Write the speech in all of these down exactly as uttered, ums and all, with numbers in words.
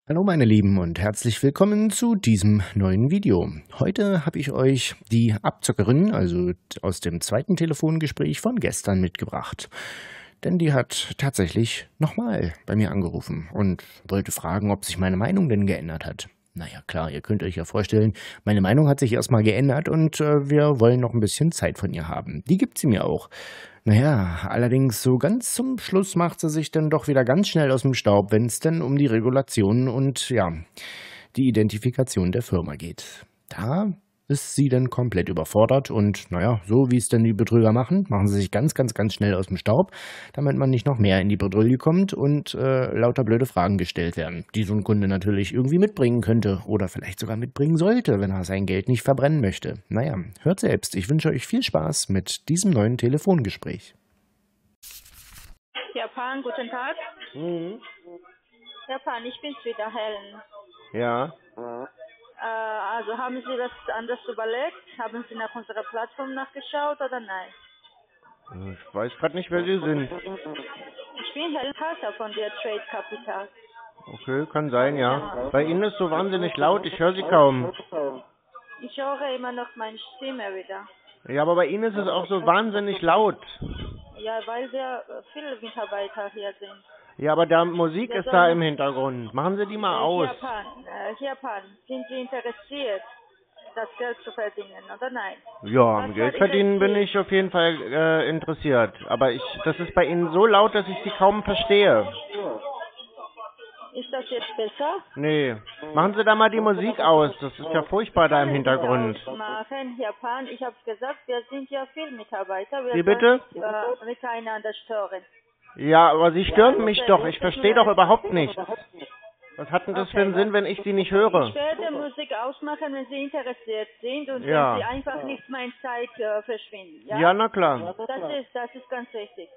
Hallo meine Lieben und herzlich willkommen zu diesem neuen Video. Heute habe ich euch die Abzockerin, also aus dem zweiten Telefongespräch von gestern mitgebracht. Denn die hat tatsächlich nochmal bei mir angerufen und wollte fragen, ob sich meine Meinung denn geändert hat. Naja klar, ihr könnt euch ja vorstellen, meine Meinung hat sich erstmal geändert und äh, wir wollen noch ein bisschen Zeit von ihr haben. Die gibt sie mir auch. Naja, allerdings so ganz zum Schluss macht sie sich dann doch wieder ganz schnell aus dem Staub, wenn es denn um die Regulationen und ja, die Identifikation der Firma geht. Da ist sie dann komplett überfordert und naja, so wie es denn die Betrüger machen, machen sie sich ganz, ganz, ganz schnell aus dem Staub, damit man nicht noch mehr in die Bredouille kommt und äh, lauter blöde Fragen gestellt werden, die so ein Kunde natürlich irgendwie mitbringen könnte oder vielleicht sogar mitbringen sollte, wenn er sein Geld nicht verbrennen möchte. Naja, hört selbst. Ich wünsche euch viel Spaß mit diesem neuen Telefongespräch. Japan, guten Tag. Mhm. Japan, ich bin's wieder, Helen. Ja. Äh, also haben Sie das anders überlegt? Haben Sie nach unserer Plattform nachgeschaut oder nein? Ich weiß gerade nicht, wer Sie sind. Ich bin Helen Carter von der Trade Capital. Okay, kann sein, ja. Bei Ihnen ist so wahnsinnig laut, ich höre Sie kaum. Ich höre immer noch meine Stimme wieder. Ja, aber bei Ihnen ist es auch so wahnsinnig laut. Ja, weil wir äh, viele Mitarbeiter hier sind. Ja, aber da Musik Wir ist da sollen- im Hintergrund. Machen Sie die mal Äh, aus. Japan, äh, Japan, sind Sie interessiert, das Geld zu verdienen oder nein? Ja, Was am Geld war verdienen Ihr bin Ziel? ich auf jeden Fall äh, interessiert. Aber ich, das ist bei Ihnen so laut, dass ich Sie kaum verstehe. Ist das jetzt besser? Nee. Machen Sie da mal die Musik aus. Das ist ja furchtbar da im Hintergrund. Machen, Japan, ich habe gesagt, wir sind ja viele Mitarbeiter. Wir Wie bitte? sollen nicht, äh, miteinander stören. Ja, aber Sie stören mich doch. Ich verstehe doch überhaupt nicht. Was hat denn das für einen Sinn, wenn ich Sie nicht höre? Ich werde Musik ausmachen, wenn Sie interessiert sind und Ja. wenn Sie einfach nicht meine Zeit äh, verschwinden. Ja? Ja, na klar. Das ist, das ist ganz wichtig.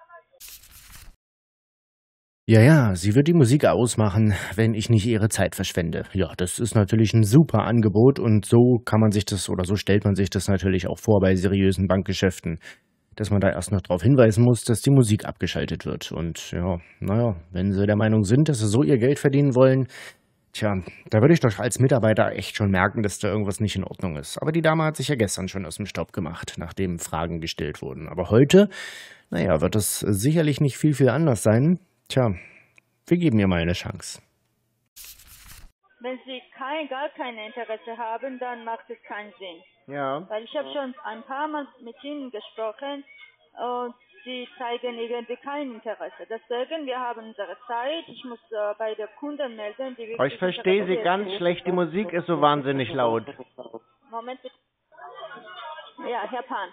Ja, ja, sie wird die Musik ausmachen, wenn ich nicht ihre Zeit verschwende. Ja, das ist natürlich ein super Angebot und so kann man sich das oder so stellt man sich das natürlich auch vor bei seriösen Bankgeschäften, dass man da erst noch darauf hinweisen muss, dass die Musik abgeschaltet wird. Und ja, naja, wenn sie der Meinung sind, dass sie so ihr Geld verdienen wollen, tja, da würde ich doch als Mitarbeiter echt schon merken, dass da irgendwas nicht in Ordnung ist. Aber die Dame hat sich ja gestern schon aus dem Staub gemacht, nachdem Fragen gestellt wurden. Aber heute, naja, wird das sicherlich nicht viel, viel anders sein. Tja, wir geben ihr mal eine Chance. Wenn Sie kein, gar kein Interesse haben, dann macht es keinen Sinn. Ja. Weil ich habe schon ein paar Mal mit Ihnen gesprochen und Sie zeigen irgendwie kein Interesse. Deswegen, wir haben unsere Zeit. Ich muss äh, bei der Kunden melden, die Aber ich wirklich verstehe Sie interessiert ganz sind. schlecht. Die Musik ist so wahnsinnig laut. Moment bitte. Ja, Herr Pan.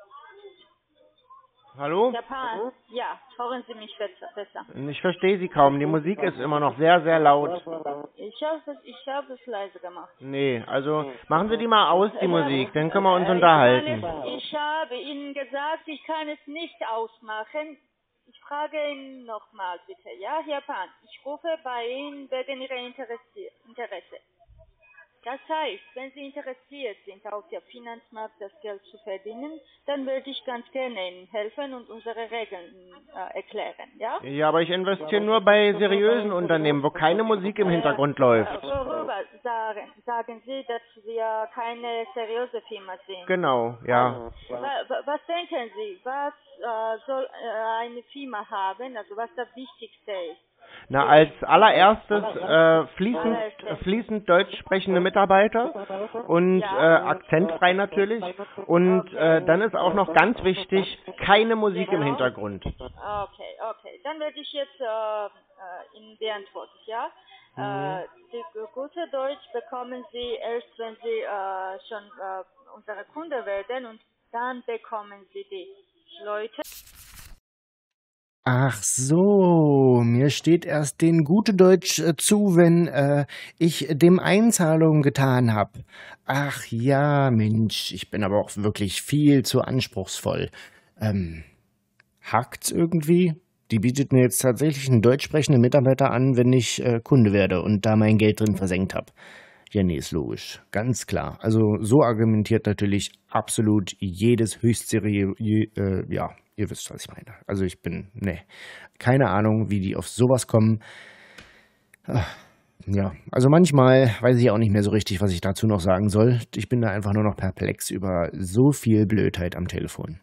Hallo? Herr Pan, ja, hören Sie mich besser. besser. Ich verstehe Sie kaum. Die Musik ist immer noch sehr, sehr laut. Ich habe es, ich habe es leise gemacht. Nee, also machen Sie die mal aus, die Musik. Dann können wir uns Äh, unterhalten. Ich, kann es, ich habe Ihnen gesagt, ich kann es nicht ausmachen. Ich frage ihn nochmal bitte. Ja, Herr Pan, ich rufe bei Ihnen wegen Ihrer Interesse. Interesse. Das heißt, wenn Sie interessiert sind, auf dem Finanzmarkt das Geld zu verdienen, dann würde ich ganz gerne Ihnen helfen und unsere Regeln äh, erklären, ja? Ja, aber ich investiere nur bei seriösen Unternehmen, wo keine Musik im Hintergrund läuft. Äh, worüber sagen, sagen Sie, dass wir keine seriöse Firma sind? Genau, ja. Wa- wa- Was denken Sie, was äh, soll äh, eine Firma haben, also was das Wichtigste ist? Na, als allererstes äh, fließend, fließend deutsch sprechende Mitarbeiter und äh, akzentfrei natürlich. Und äh, dann ist auch noch ganz wichtig, keine Musik im Hintergrund. Okay, okay. Dann werde ich jetzt äh, äh, Ihnen beantworten, ja? Mhm. Äh, die g- gute Deutsch bekommen Sie erst, wenn Sie äh, schon äh, unsere Kunde werden und dann bekommen Sie die Leute. Ach so, mir steht erst den gute Deutsch äh, zu, wenn äh, ich dem Einzahlungen getan habe. Ach ja, Mensch, ich bin aber auch wirklich viel zu anspruchsvoll. Ähm, hakt's irgendwie? Die bietet mir jetzt tatsächlich einen deutsch sprechenden Mitarbeiter an, wenn ich äh, Kunde werde und da mein Geld drin versenkt habe. Ja, nee, ist logisch. Ganz klar. Also so argumentiert natürlich absolut jedes höchstseriöse, äh, ja, ihr wisst, was ich meine. Also ich bin, ne, keine Ahnung, wie die auf sowas kommen. Ach, ja, also manchmal weiß ich auch nicht mehr so richtig, was ich dazu noch sagen soll. Ich bin da einfach nur noch perplex über so viel Blödheit am Telefon.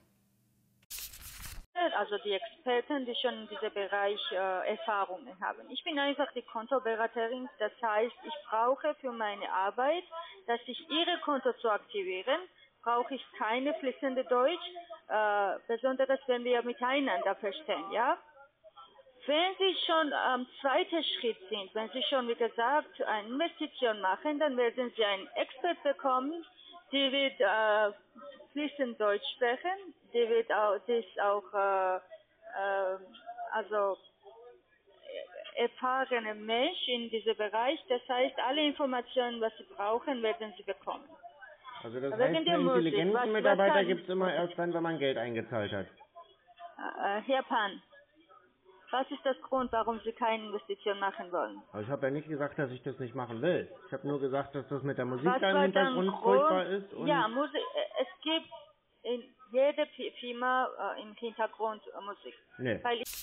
Also die Experten, die schon in diesem Bereich äh, Erfahrungen haben. Ich bin einfach die Kontoberaterin, das heißt, ich brauche für meine Arbeit, dass ich Ihre Konto zu aktivieren, brauche ich keine fließende Deutsch, äh, besonders wenn wir miteinander verstehen, ja. Wenn Sie schon am zweiten Schritt sind, wenn Sie schon, wie gesagt, eine Investition machen, dann werden Sie einen Expert bekommen, die wird äh, fließend Deutsch sprechen, die wird auch, die ist auch, äh, äh, also erfahrene Mensch in diesem Bereich. Das heißt, alle Informationen, was Sie brauchen, werden Sie bekommen. Also das Aber heißt, wegen der einen Musik, intelligenten was- was Mitarbeiter kann- gibt es immer erst dann, wenn man Geld eingezahlt hat. Äh, Herr Pan, was ist das Grund, warum Sie keine Investition machen wollen? Aber ich habe ja nicht gesagt, dass ich das nicht machen will. Ich habe nur gesagt, dass das mit der Musik Was da im war dann Hintergrund Grund? furchtbar ist. Und Ja, Musik, äh, es gibt in jeder Fi- Firma äh, im Hintergrund äh, Musik. nee. Weil ich,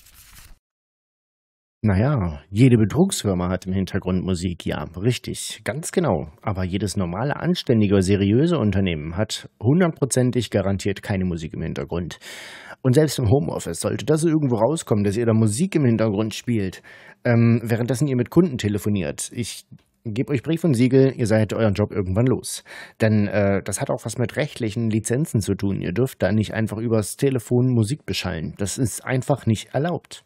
Naja, jede Betrugsfirma hat im Hintergrund Musik, ja, richtig, ganz genau. Aber jedes normale, anständige, seriöse Unternehmen hat hundertprozentig garantiert keine Musik im Hintergrund. Und selbst im Homeoffice sollte das irgendwo rauskommen, dass ihr da Musik im Hintergrund spielt, ähm, währenddessen ihr mit Kunden telefoniert. Ich gebe euch Brief und Siegel, ihr seid euren Job irgendwann los. Denn äh, das hat auch was mit rechtlichen Lizenzen zu tun. Ihr dürft da nicht einfach übers Telefon Musik beschallen. Das ist einfach nicht erlaubt.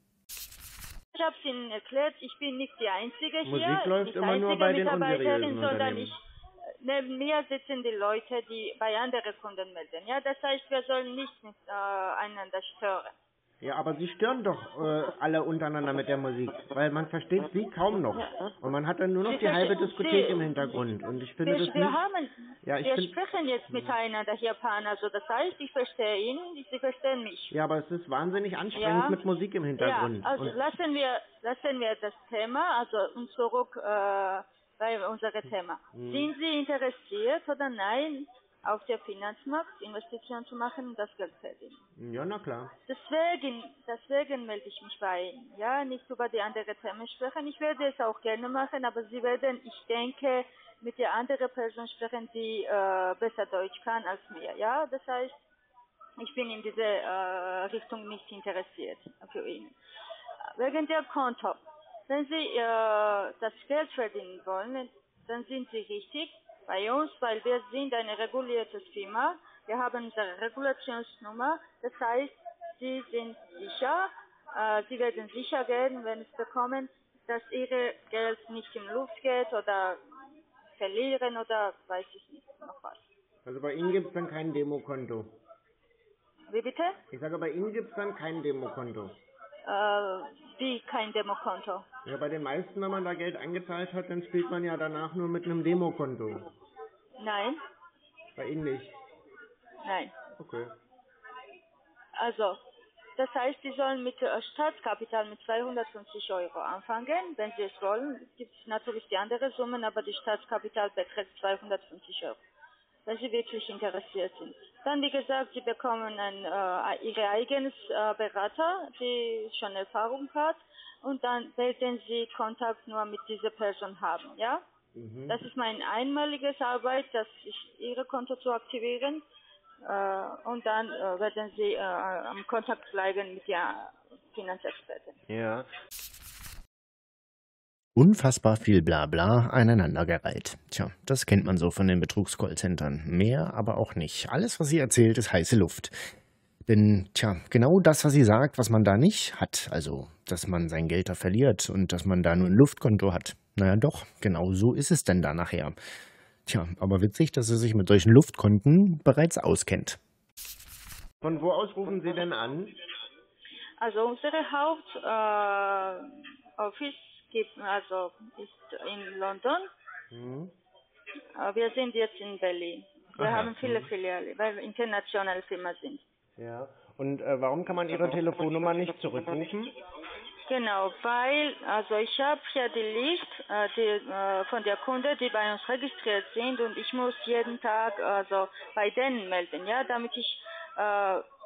ich habe es Ihnen erklärt, ich bin nicht die Einzige hier, Musik läuft nicht immer nur einzige bei den Mitarbeiterin, unseriösen sondern Unternehmen. ich, neben mir sitzen die Leute, die bei anderen Kunden melden. Ja, das heißt, wir sollen nicht mit, äh, einander stören. Ja, aber sie stören doch äh, alle untereinander mit der Musik, weil man versteht sie kaum noch. Und man hat dann nur noch Sie die halbe verstehen- Diskothek Sie- im Hintergrund. Und ich finde Wir, das wir nicht... haben, Ja, ich wir find- sprechen jetzt miteinander hier, Pan. Also das heißt, ich verstehe ihn, Sie verstehen mich. Ja, aber es ist wahnsinnig anstrengend Ja. mit Musik im Hintergrund. Ja, also Und lassen wir, lassen wir das Thema, also und zurück äh, bei unserem Thema. Hm. Sind Sie interessiert oder nein, auf der Finanzmarkt Investitionen zu machen und das Geld verdienen? ja, na klar. Deswegen, deswegen melde ich mich bei Ihnen. Ja, nicht über die anderen Themen sprechen. Ich werde es auch gerne machen, aber Sie werden, ich denke, mit der anderen Person sprechen, die äh, besser Deutsch kann als mir. Ja, das heißt, ich bin in diese äh, Richtung nicht interessiert für ihn. Wegen der Konto. Wenn Sie äh, das Geld verdienen wollen, dann sind Sie richtig bei uns, weil wir sind eine regulierte Firma. Wir haben unsere Regulationsnummer. Das heißt, Sie sind sicher, äh, Sie werden sicher gehen, wenn Sie bekommen, dass Ihr Geld nicht in Luft geht oder verlieren oder weiß ich nicht noch was. Also bei Ihnen gibt es dann kein Demokonto. Wie bitte? Ich sage, bei Ihnen gibt es dann kein Demokonto. Äh, wie kein Demokonto. Ja, bei den meisten, wenn man da Geld eingezahlt hat, dann spielt man ja danach nur mit einem Demokonto. Nein, Bei Ihnen nicht. nein. Okay. Also, das heißt, Sie sollen mit äh, Startkapital mit zweihundertfünfzig Euro anfangen. Wenn Sie es wollen, gibt es natürlich die anderen Summen, aber die Startkapital beträgt zweihundertfünfzig Euro. Wenn Sie wirklich interessiert sind. Dann, wie gesagt, Sie bekommen ein, äh, Ihre eigenes äh, Berater, die schon Erfahrung hat, und dann werden Sie Kontakt nur mit dieser Person haben, ja? Mhm. Das ist mein einmaliges Arbeit, dass ich Ihre Konto zu aktivieren, äh, und dann äh, werden Sie äh, am Kontakt bleiben mit der Finanzexpertin. Ja. Unfassbar viel Blabla aneinandergereiht. Tja, das kennt man so von den Betrugs-Callcentern. Mehr aber auch nicht. Alles, was sie erzählt, ist heiße Luft. Denn, tja, genau das, was sie sagt, was man da nicht hat, also, dass man sein Geld da verliert und dass man da nur ein Luftkonto hat. Naja, doch, genau so ist es denn da nachher. Tja, aber witzig, dass sie sich mit solchen Luftkonten bereits auskennt. Von wo aus rufen Sie denn an? Also unsere Hauptoffice gibt, also ist in London. Mhm. Äh, wir sind jetzt in Berlin. Wir Aha. haben viele Filialen, weil wir internationale Firma sind. Ja. Und äh, warum kann man Ihre Telefonnummer nicht zurückrufen? Genau, weil, also ich habe ja die Liste äh, die, äh, von der Kunde, die bei uns registriert sind, und ich muss jeden Tag also bei denen melden, ja, damit ich äh,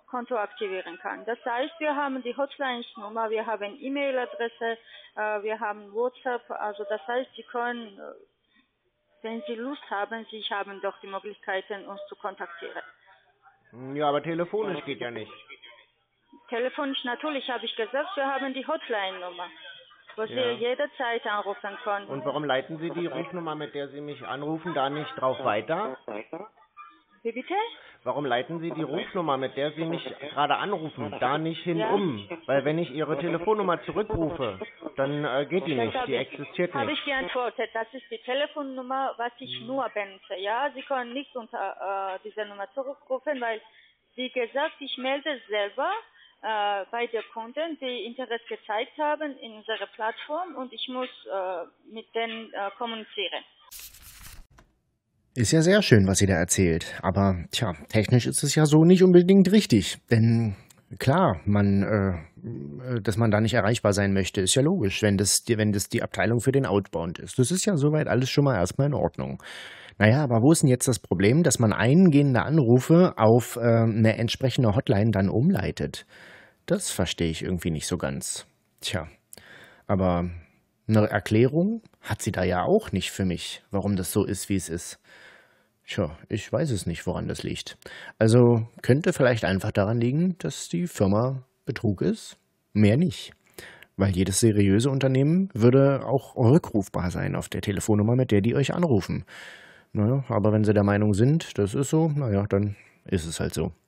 Konto aktivieren kann. Das heißt, wir haben die Hotline-Nummer, wir haben E-Mail-Adresse, äh, wir haben WhatsApp. Also das heißt, Sie können, äh, wenn Sie Lust haben, Sie haben doch die Möglichkeiten, uns zu kontaktieren. Ja, aber telefonisch geht ja nicht. Telefonisch natürlich, habe ich gesagt, wir haben die Hotline-Nummer, wo Sie Ja. jederzeit anrufen können. Und warum leiten Sie die Rufnummer, mit der Sie mich anrufen, da nicht drauf weiter? Wie bitte? Warum leiten Sie die Rufnummer, mit der Sie mich gerade anrufen, da nicht hin Ja. um? Weil wenn ich Ihre Telefonnummer zurückrufe, dann äh, geht die Das nicht, habe die ich- existiert Habe nicht. ich geantwortet. Das ist die Telefonnummer, was ich nur benutze. Ja, Sie können nicht unter äh, dieser Nummer zurückrufen, weil, wie gesagt, ich melde selber äh, bei den Kunden, die Interesse gezeigt haben in unserer Plattform und ich muss äh, mit denen äh, kommunizieren. Ist ja sehr schön, was sie da erzählt. Aber tja, technisch ist es ja so nicht unbedingt richtig. Denn klar, man, äh, dass man da nicht erreichbar sein möchte, ist ja logisch, wenn das, die- wenn das die Abteilung für den Outbound ist. Das ist ja soweit alles schon mal erstmal in Ordnung. Naja, aber wo ist denn jetzt das Problem, dass man eingehende Anrufe auf äh, eine entsprechende Hotline dann umleitet? Das verstehe ich irgendwie nicht so ganz. Tja, aber eine Erklärung hat sie da ja auch nicht für mich, warum das so ist, wie es ist. Tja, ich weiß es nicht, woran das liegt. Also könnte vielleicht einfach daran liegen, dass die Firma Betrug ist. Mehr nicht. Weil jedes seriöse Unternehmen würde auch rückrufbar sein auf der Telefonnummer, mit der die euch anrufen. Naja, aber wenn sie der Meinung sind, das ist so, naja, dann ist es halt so.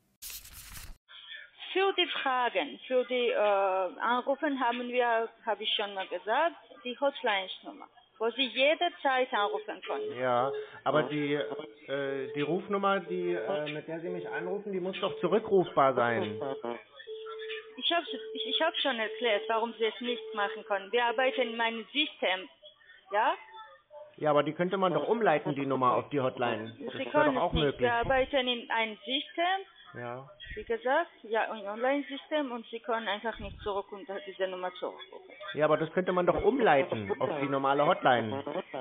Für die Fragen, für die äh, Anrufen haben wir, habe ich schon mal gesagt, die Hotline-Nummer, wo Sie jederzeit anrufen können. Ja, aber die, äh, die Rufnummer, die, äh, mit der Sie mich anrufen, die muss doch zurückrufbar sein. Ich habe ich, ich hab schon erklärt, warum Sie es nicht machen können. Wir arbeiten in meinem System, ja? Ja, aber die könnte man doch umleiten, die Nummer auf die Hotline. Das Sie ist ja können doch auch es nicht. möglich. Wir arbeiten in einem System, Ja. wie gesagt, ja, ein Online-System und Sie können einfach nicht zurück unter diese Nummer zurückrufen. Ja, aber das könnte man doch umleiten auf die normale Hotline.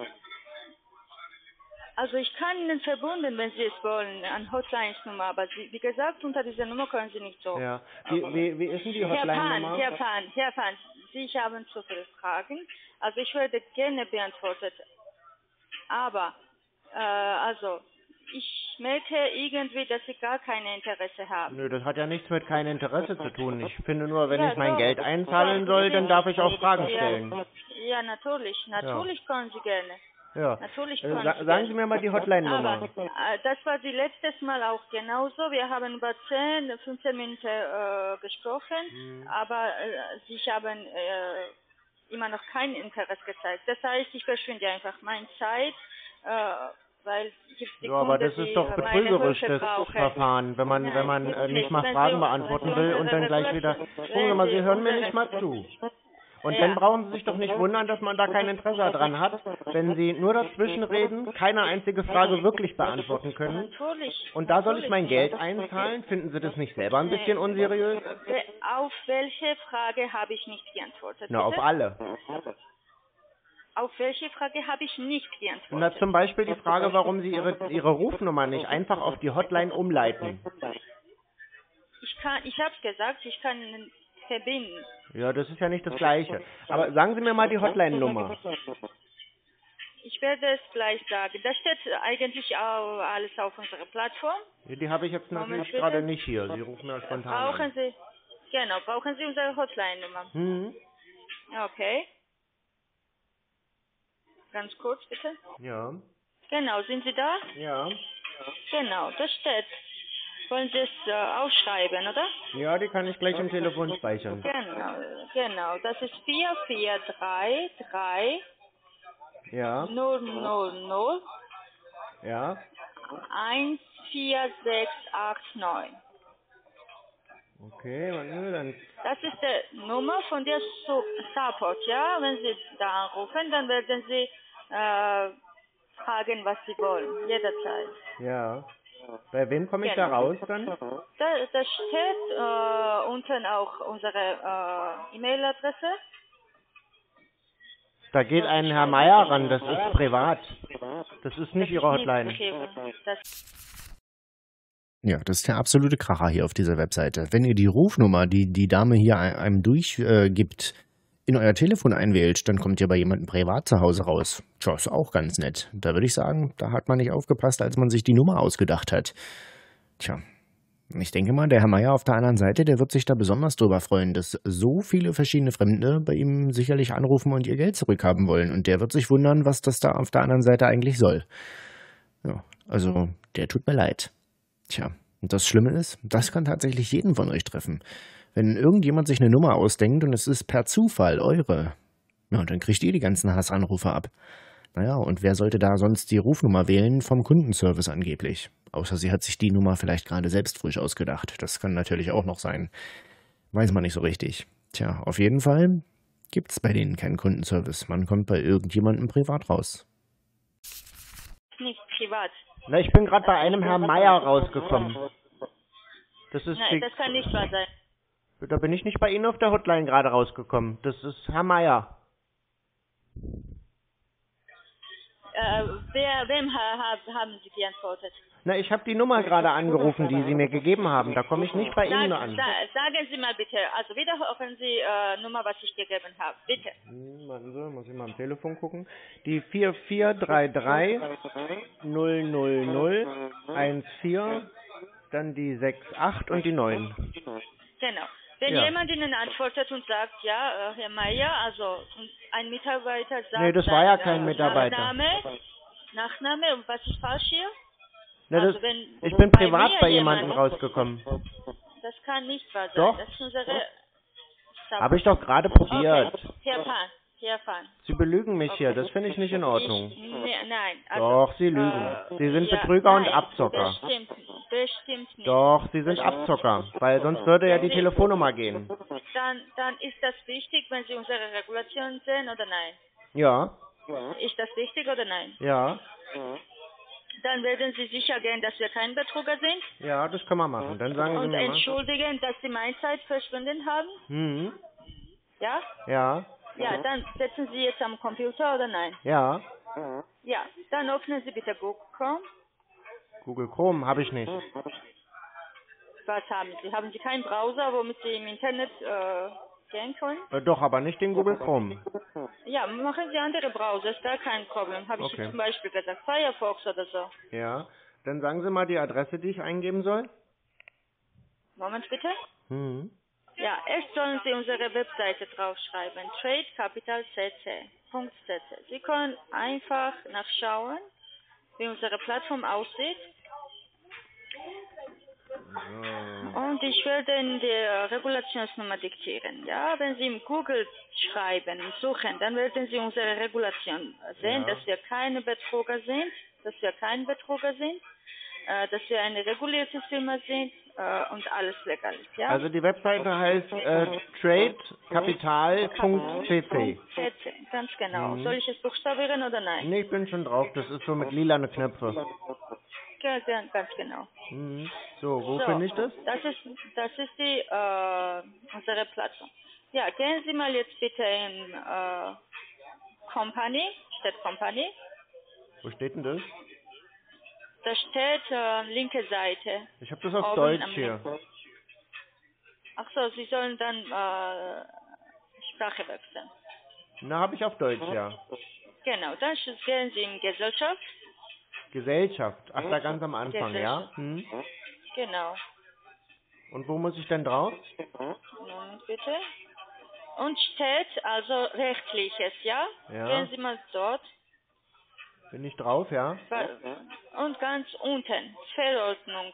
Also ich kann Ihnen verbunden, wenn Sie es wollen, an Hotlines-Nummer, aber Sie, wie gesagt, unter dieser Nummer können Sie nicht zurück. Ja. Wie, wie, wie ist denn die Herr Pan, Hotline-Nummer? Herr Pan, Herr Pan, Sie haben zu viele Fragen. Also ich werde gerne beantwortet. Aber, äh, also, ich merke irgendwie, dass Sie gar kein Interesse haben. Nö, das hat ja nichts mit kein Interesse zu tun. Ich finde nur, wenn Ja, ich mein doch. Geld einzahlen soll, dann darf ich auch Fragen stellen. Ja, ja natürlich, natürlich können Sie gerne. Ja. Natürlich Äh, können sa Sie sagen gerne. Sie mir mal die Hotline-Nummer. Aber äh, das war die letztes Mal auch genauso. Wir haben über zehn, fünfzehn Minuten äh, gesprochen, Mhm. aber äh, Sie haben äh, immer noch kein Interesse gezeigt. Das heißt, ich verschwinde einfach meine Zeit, äh, weil es gibt die Ja, aber Kunden, das ist die doch äh, meine betrügerisch, Hilfe das brauchen. Verfahren, wenn man, Nein, wenn man gibt's äh, nicht nicht. mal Wenn Fragen Sie- beantworten wenn Sie will und unsere dann gleich wieder, Regulation- gucken Sie mal, Sie wenn hören mir Sie nicht mal zu. Und Ja. dann brauchen Sie sich doch nicht wundern, dass man da kein Interesse daran hat, wenn Sie nur dazwischen reden, keine einzige Frage wirklich beantworten können. Natürlich. Und da soll ich mein natürlich. Geld einzahlen? Finden Sie das nicht selber ein bisschen unseriös? Be- Auf welche Frage habe ich nicht geantwortet? Na, auf bitte? alle. Auf welche Frage habe ich nicht geantwortet? Na, zum Beispiel die Frage, warum Sie Ihre, Ihre Rufnummer nicht einfach auf die Hotline umleiten. Ich kann, ich habe gesagt, ich kann Ihnen verbinden. Ja, das ist ja nicht das Gleiche. Aber sagen Sie mir mal die Hotline-Nummer. Ich werde es gleich sagen. Da steht eigentlich auch alles auf unserer Plattform. Ja, die habe ich jetzt Moment, natürlich bitte. gerade nicht hier. Sie rufen ja spontan Brauchen an. Sie, genau, brauchen Sie unsere Hotline-Nummer. Hm? Okay. Ganz kurz, bitte. Ja. Genau, sind Sie da? Ja. Genau, das steht. Wollen Sie es äh, aufschreiben, oder? Ja, die kann ich gleich im Telefon speichern. Genau, genau. Das ist vier vier drei drei Ja. null null null Ja. eins vier sechs acht neun. Okay, warte, dann. Das ist die Nummer von der Su- Support, ja? Wenn Sie da anrufen, dann werden Sie äh, fragen, was Sie wollen, jederzeit. Ja. Bei wem komme ich da Genau. raus dann? Da, da steht äh, unten auch unsere äh, E-Mail-Adresse. Da geht ein Herr Meier ran, das ist privat. Das ist nicht Das Ihre ist Hotline. nicht privat. Das Ja, das ist der absolute Kracher hier auf dieser Webseite. Wenn ihr die Rufnummer, die die Dame hier einem durchgibt, äh, in euer Telefon einwählt, dann kommt ihr bei jemandem privat zu Hause raus. Tja, ist auch ganz nett. Da würde ich sagen, da hat man nicht aufgepasst, als man sich die Nummer ausgedacht hat. Tja, ich denke mal, der Herr Meier auf der anderen Seite, der wird sich da besonders drüber freuen, dass so viele verschiedene Fremde bei ihm sicherlich anrufen und ihr Geld zurückhaben wollen. Und der wird sich wundern, was das da auf der anderen Seite eigentlich soll. Ja, also, der tut mir leid. Tja, und das Schlimme ist, das kann tatsächlich jeden von euch treffen. Wenn irgendjemand sich eine Nummer ausdenkt und es ist per Zufall eure, ja, dann kriegt ihr die ganzen Hassanrufe ab. Naja, und wer sollte da sonst die Rufnummer wählen vom Kundenservice angeblich? Außer sie hat sich die Nummer vielleicht gerade selbst frisch ausgedacht. Das kann natürlich auch noch sein. Weiß man nicht so richtig. Tja, auf jeden Fall gibt's bei denen keinen Kundenservice. Man kommt bei irgendjemandem privat raus. Nicht privat. Na, ich bin gerade bei einem Herrn Meier rausgekommen. Das ist Nein, die, das kann nicht wahr sein. Da bin ich nicht bei Ihnen auf der Hotline gerade rausgekommen. Das ist Herr Meier. Äh, wer, wem ha, ha, haben Sie geantwortet? Na, ich habe die Nummer gerade angerufen, die Sie mir gegeben haben. Da komme ich nicht bei Sag, Ihnen an. sa, sagen Sie mal bitte, also wiederholen Sie äh, Nummer, was ich gegeben habe, bitte. Hm, warten Sie, muss ich mal am Telefon gucken. Die vier vier drei drei null null null eins vier, dann die sechs acht und die neun. Genau. Wenn Ja. jemand Ihnen antwortet und sagt, ja, äh, Herr Meier, also ein Mitarbeiter sagt, Nee, das war ja dann, kein äh, Mitarbeiter. Nachname, Nachname, und was ist falsch hier? Na, das, Also wenn ich bin bei privat mir bei jemandem jemand- rausgekommen. Das kann nicht wahr sein. Doch. Das ist unsere... Habe ich doch gerade probiert. Okay. Herr Pan, Herr Pan. Sie belügen mich hier, das finde ich nicht in Ordnung. Ich, ne, nein. Also, Doch, Sie lügen. äh, Sie sind ja, Betrüger und nein, Abzocker. Bestimmt, bestimmt nicht. Doch, Sie sind Abzocker, weil sonst würde ja die Telefonnummer gehen. Dann, dann ist das wichtig, wenn Sie unsere Regulation sehen oder nein? Ja, Ist das wichtig oder nein? ja, Dann werden Sie sicher gehen, dass wir kein Betrüger sind ja, das können wir machen. Dann sagen Sie und mir mal. entschuldigen, dass Sie meine Zeit verschwunden haben. Hm, Ja? ja, Ja, dann setzen Sie jetzt am Computer oder nein? ja. Ja, dann öffnen Sie bitte Google Chrome. Google Chrome habe ich nicht. Was haben Sie? Haben Sie keinen Browser, womit Sie im Internet äh, gehen können? Äh, doch, aber nicht den Google Chrome. Ja, machen Sie andere Browser, ist gar kein Problem. Habe ich Okay. zum Beispiel gesagt, Firefox oder so. Ja, dann sagen Sie mal die Adresse, die ich eingeben soll. Moment bitte. Hm. Ja, erst sollen Sie unsere Webseite draufschreiben, trade capital c c punkt c c. Sie können einfach nachschauen, wie unsere Plattform aussieht. So. Und ich werde Ihnen die Regulationsnummer diktieren. Ja, wenn Sie im Google schreiben, suchen, dann werden Sie unsere Regulation sehen, Ja. dass wir keine Betrüger sind, dass wir kein Betrüger sind, äh, dass wir eine regulierte Firma sind äh, und alles legal ist. Ja? Also die Webseite heißt äh, trade capital punkt c c. C C, ganz genau. Mhm. Soll ich es buchstabieren oder nein? Nee, ich bin schon drauf. Das ist so mit lilane Knöpfe. Ja, ja, ganz genau. Mhm. So, wo So, finde ich das? Das ist, das ist die, äh, unsere Plattform. Ja, gehen Sie mal jetzt bitte in äh, Company, steht Company. Wo steht denn das? Da steht äh, linke Seite. Ich habe das auf Oben Deutsch am hier. Ach so, Sie sollen dann äh, Sprache wechseln. Na, habe ich auf Deutsch, ja. Genau, dann gehen Sie in Gesellschaft. Gesellschaft. Ach, da ganz am Anfang, ja? Gesellschaft. Hm. Genau. Und wo muss ich denn drauf? Moment bitte. Und steht also rechtliches, ja? Ja. Gehen Sie mal dort. Bin ich drauf, ja? Und ganz unten, Verordnung.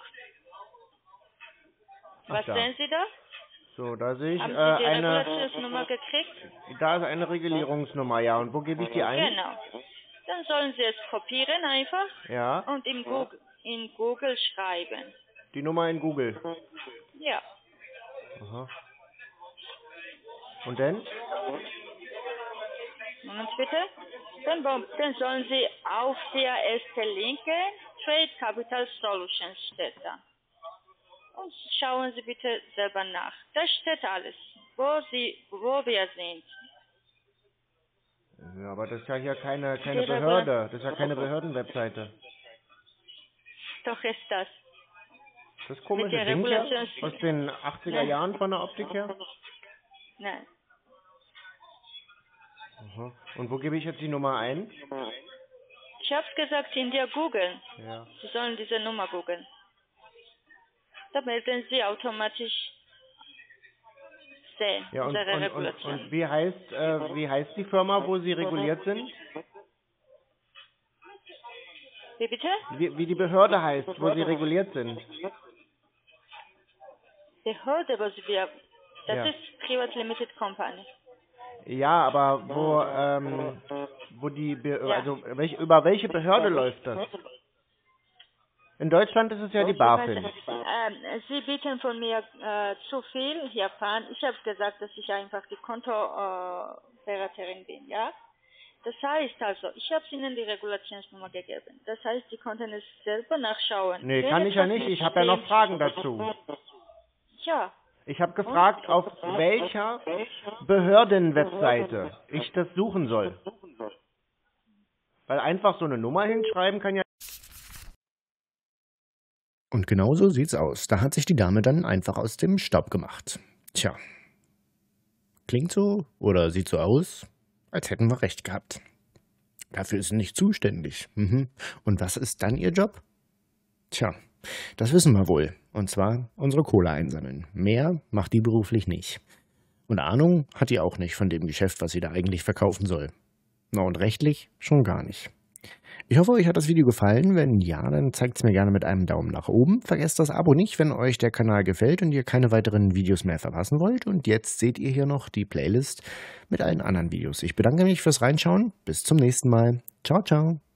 Ach, Was da. sehen Sie da? So, da sehe ich Haben äh, Sie die eine, Regulationsnummer gekriegt? da ist eine Regulierungsnummer, ja. Und wo gebe ich die ein? Genau. Dann sollen Sie es kopieren einfach Ja, und in Google, in Google schreiben. die Nummer in Google. Ja. Aha. Und dann? Moment bitte. Dann, dann sollen Sie auf der ersten Linke Trade Capital Solutions steht da. Und schauen Sie bitte selber nach. Da steht alles, wo Sie, wo wir sind. Ja, aber das ist ja hier keine, keine Die Behörde. Das ist ja keine Behördenwebseite. Doch ist das. Das komische Mit der Ding hier Regulations- aus den achtziger Nein. Jahren von der Optik her. Nein. Aha. Und wo gebe ich jetzt die Nummer ein? Ich hab's gesagt, in der googeln. Ja. Sie sollen diese Nummer googeln. Da melden Sie automatisch sehen, Ja, und, unsere und, und, Regulation. und wie heißt äh, wie heißt die Firma, wo Sie reguliert sind? Wie bitte? Wie, wie die Behörde heißt, wo Sie reguliert sind? Behörde, was wir, das Ja. ist Privat Limited Company. Ja, aber wo ähm, wo die Be Ja. also welch, über welche Behörde läuft das? In Deutschland ist es ja die BaFin. Ähm, Sie bieten von mir äh, zu viel, Herr Pan. Ich habe gesagt, dass ich einfach die Kontooperatörin bin, ja? Das heißt also, ich habe Ihnen die Regulationsnummer gegeben. Das heißt, Sie konnten es selber nachschauen. Nee, Wenn kann ich ja etwas nicht. Ich habe ja noch Fragen dazu. Ja, Ich habe gefragt, auf welcher Behördenwebseite ich das suchen soll. Weil einfach so eine Nummer hinschreiben kann ja. Und genau so sieht's aus. Da hat sich die Dame dann einfach aus dem Staub gemacht. Tja. Klingt so oder sieht so aus, als hätten wir recht gehabt. Dafür ist sie nicht zuständig. Mhm. Und was ist dann ihr Job? Tja, das wissen wir wohl. Und zwar unsere Kohle einsammeln. Mehr macht die beruflich nicht. Und Ahnung hat die auch nicht von dem Geschäft, was sie da eigentlich verkaufen soll. Na und rechtlich schon gar nicht. Ich hoffe, euch hat das Video gefallen. Wenn ja, dann zeigt es mir gerne mit einem Daumen nach oben. Vergesst das Abo nicht, wenn euch der Kanal gefällt und ihr keine weiteren Videos mehr verpassen wollt. Und jetzt seht ihr hier noch die Playlist mit allen anderen Videos. Ich bedanke mich fürs Reinschauen. Bis zum nächsten Mal. Ciao, ciao.